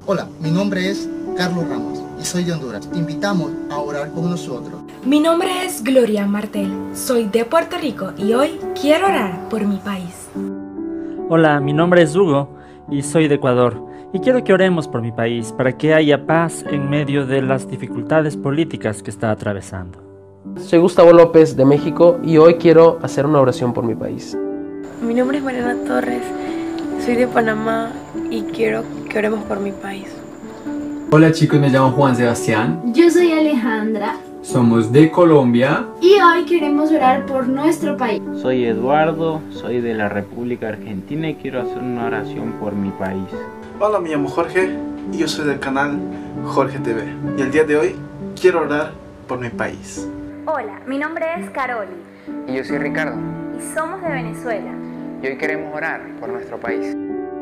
Hola, mi nombre es Carlos Ramos y soy de Honduras. Te invitamos a orar con nosotros. Mi nombre es Gloria Martel, soy de Puerto Rico y hoy quiero orar por mi país. Hola, mi nombre es Hugo y soy de Ecuador y quiero que oremos por mi país para que haya paz en medio de las dificultades políticas que está atravesando. Soy Gustavo López de México y hoy quiero hacer una oración por mi país. Mi nombre es Mariana Torres, soy de Panamá y quiero que oremos por mi país. Hola chicos, me llamo Juan Sebastián. Yo soy Alejandra. Somos de Colombia. Y hoy queremos orar por nuestro país. Soy Eduardo, soy de la República Argentina y quiero hacer una oración por mi país. Hola, me llamo Jorge y yo soy del canal Jorge TV. Y el día de hoy quiero orar por mi país. Hola, mi nombre es Caroli. Y yo soy Ricardo. Y somos de Venezuela. Y hoy queremos orar por nuestro país.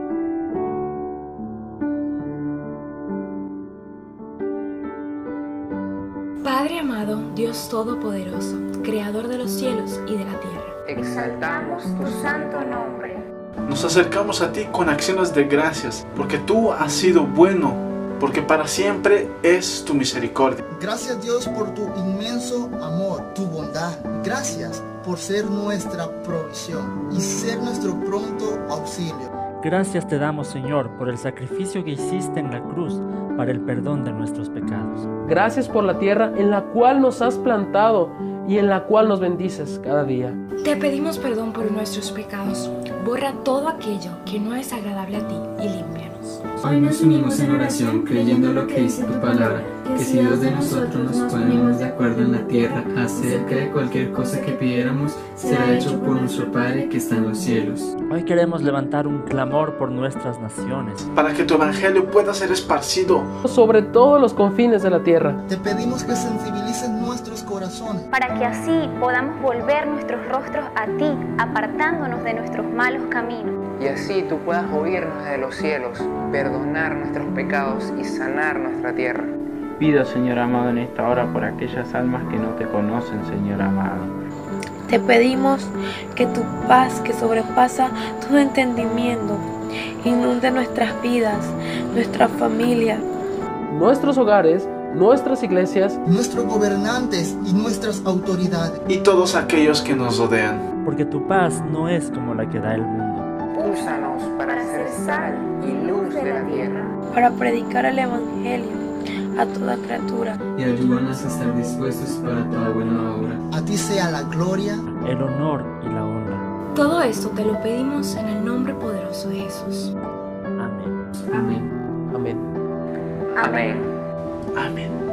Padre amado, Dios Todopoderoso, Creador de los cielos y de la tierra, exaltamos tu santo nombre. Nos acercamos a ti con acciones de gracias, porque tú has sido bueno, porque para siempre es tu misericordia. Gracias Dios por tu inmenso amor, tu bondad. Gracias por ser nuestra provisión y ser nuestro pronto auxilio. Gracias te damos, Señor, por el sacrificio que hiciste en la cruz para el perdón de nuestros pecados. Gracias por la tierra en la cual nos has plantado y en la cual nos bendices cada día. Te pedimos perdón por nuestros pecados. Borra todo aquello que no es agradable a ti y límpianos. Hoy nos unimos en oración creyendo lo que dice tu palabra, que si dos de nosotros nos ponemos de acuerdo en la tierra acerca de cualquier cosa que pidiéramos, será hecho por nuestro Padre que está en los cielos. Hoy queremos levantar un clamor por nuestras naciones, para que tu evangelio pueda ser esparcido sobre todos los confines de la tierra. Te pedimos que sensibilices nuestros corazones, para que así podamos volver nuestros rostros a ti, apartándonos de nuestros malos caminos. Y así tú puedas oírnos desde los cielos, perdonar nuestros pecados y sanar nuestra tierra. Pido, Señor amado, en esta hora por aquellas almas que no te conocen, Señor amado. Te pedimos que tu paz, que sobrepasa todo entendimiento, inunde nuestras vidas, nuestra familia, nuestros hogares, nuestras iglesias, nuestros gobernantes y nuestras autoridades, y todos aquellos que nos rodean. porque tu paz no es como la que da el mundo. Úsanos para ser sal y luz de la tierra, para predicar el evangelio a toda criatura. Y ayúdanos a estar dispuestos para toda buena obra. A ti sea la gloria, el honor y la honra. Todo esto te lo pedimos en el nombre poderoso de Jesús. Amén. Amén. Amén. Amén. Amén.